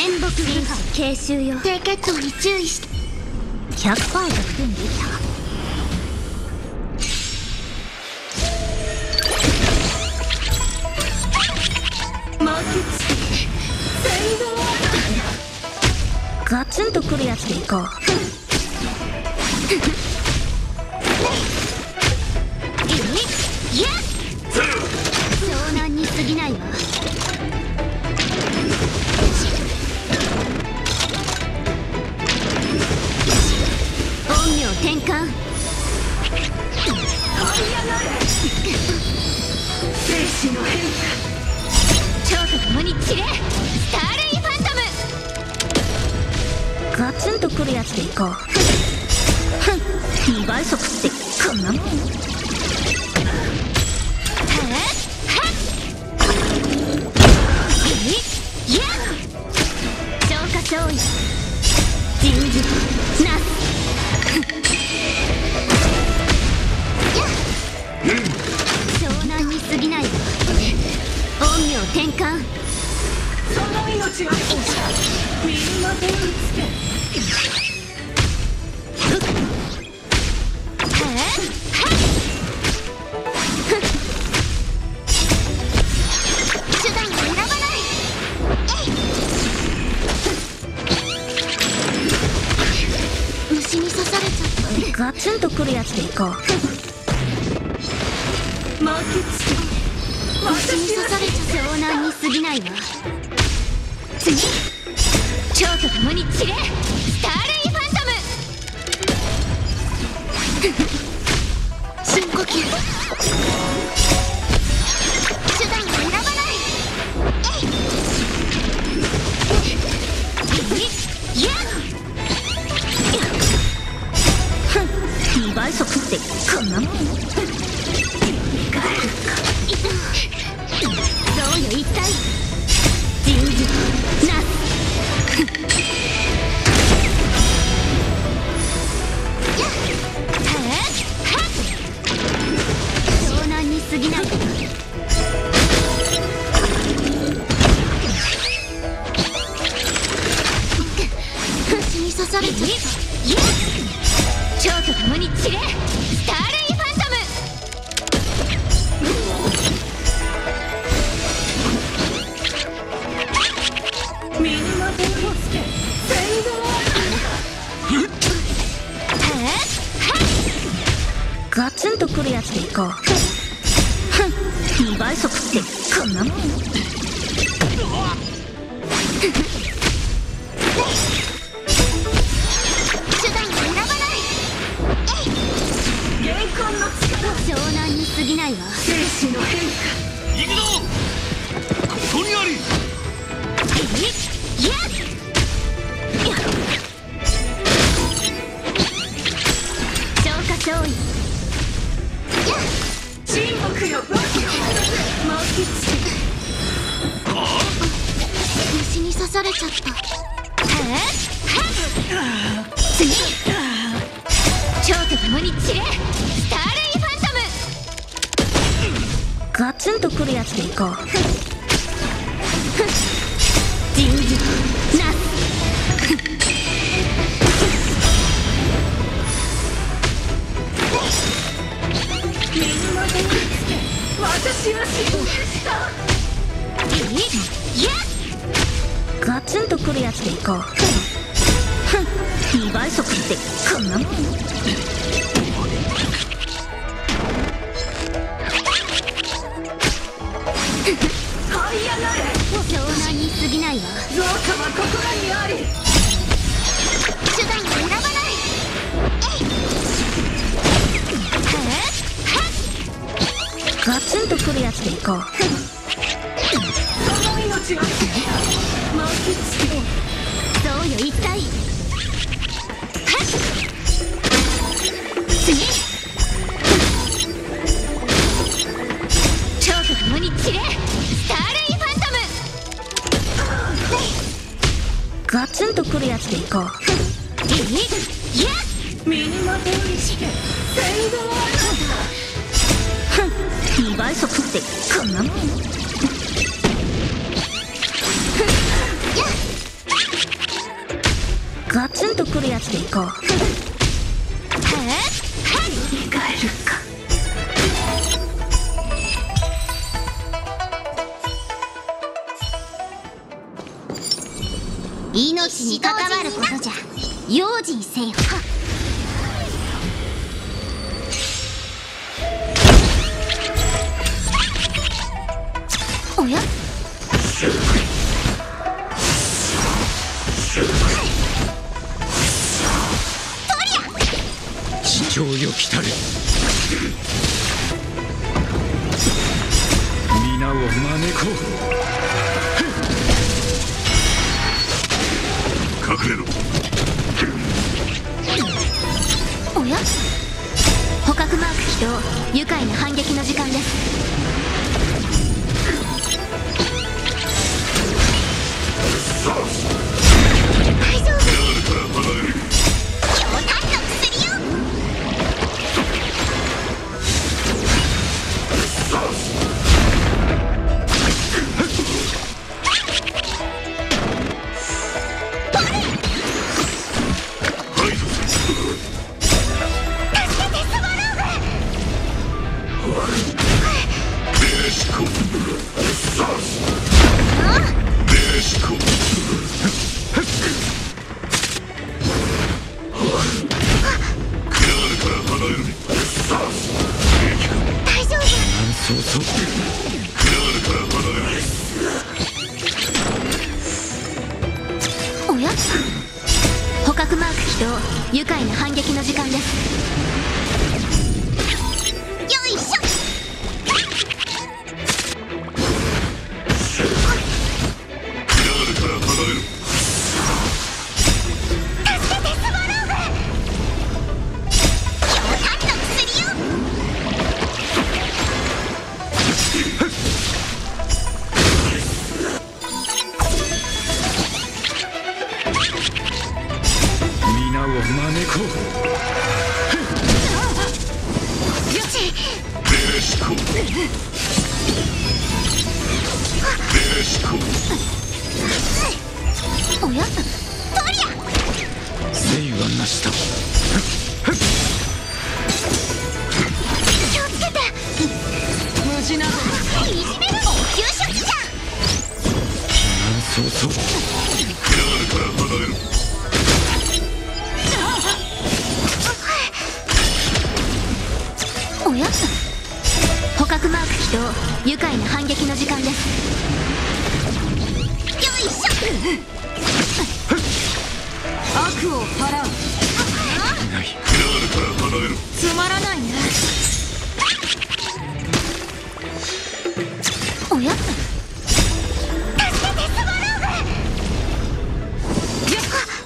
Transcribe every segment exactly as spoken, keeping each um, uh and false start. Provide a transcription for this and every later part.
天木銀河慶州よ。低血糖に注意して。ひゃくパーセント逆転できた。ガツンとくるやつでいこう。湘南に過ぎないわ。陰陽転換。生死の変化。蝶と共に散れ。スターレイファントム。ガツンとくるやつでいこう。ふん、にばい速ってこんなもん。消化勝利。人事なす。湘南に過ぎないわ。陰陽転換。その命はみんな手につけ。手段を選ばない。虫に刺されちゃった。ガツンとくるやつでいこう。魔術虫に刺されちゃった。湘南に過ぎないわ。次、蝶と共に散れ。スターレイファントム。深呼吸。手段を選ばない。にばい速ってこんなもん。どうよ一体。人事なす。湘南に過ぎない。虫に刺されちゃった。蝶と共に散れ。スターレイファントム。ミニマテンコスケ先導。ガツンとくるやつでいこう。ふん、にばい速ってこんなもん。湘南に過ぎないわ。生死の変化。行くぞ。ここにあり。消化勝利。沈黙よ。虫に刺されちゃった。次、蝶と共に散れ。スターレイファントム。ガツンとくるやつでいこう。人事なす。みんなで見つけ。私は信じした。ガツンとくるやつでいこう。ふん、にばい速ってこんなもん。湘南に過ぎないわ。造化はここらにあり。手段を選ばない。ガツンとくるやつでいこう。その命は魔術。どうよ一体。次、蝶と共に散れ。スターレイファントム。ガツンとくるやつでいこう。ミニマテンして先導。ふん、にばい速ってこんなもん。 ンとくるやつでいこう。へえ、逃げ帰るか。命に関わることじゃ用心せよ。おや、 地上よ来たれ、皆を招こう。隠れろ。 おや、捕獲マーク起動、愉快な反撃の時間です。大丈夫。強炭の薬よ。おや、捕獲マーク起動、愉快な反撃の時間です。よいしょ。 皆を招こう。 よし。 ベレシコ。ベレシコ。 おや、トリア。 生はなしだ。 気をつけて。無事などいじめる応急処置じゃ。 そうそう。から離れる。 おや、捕獲マーク起動、愉快な反撃の時間です。よいしょ。悪を払う。 いない。から離れる。 つまらないね。おや、助けてスワローグ。よっ、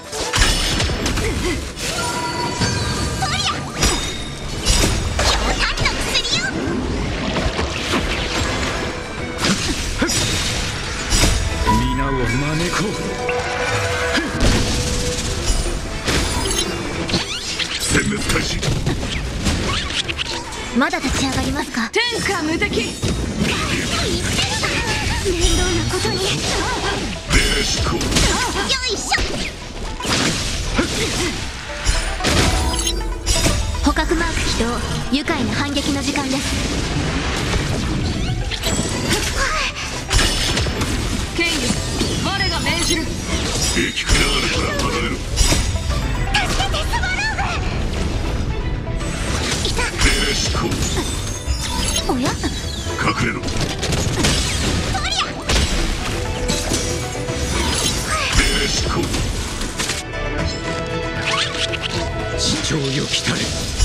皆を招こう。殲滅開始。 まだ立ち上がりますか。 天下無敵。 面倒なことに。 ベレシコ。 よいしょ。捕獲マーク起動、愉快な反撃の時間です。 剣よ、我が命じる。 敵から離れる。 助けてスワローグ。いた。 ベレシコ。 おや、 隠れろ。 トリア。 ベレシコ。地上よ来たれ。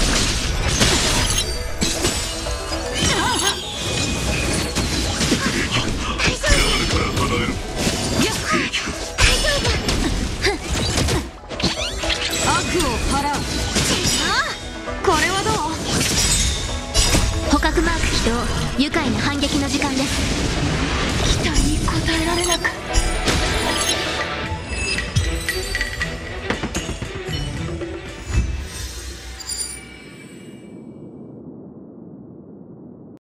これはどう？ 捕獲マーク起動、愉快な反撃の時間です。 期待に応えられなかった。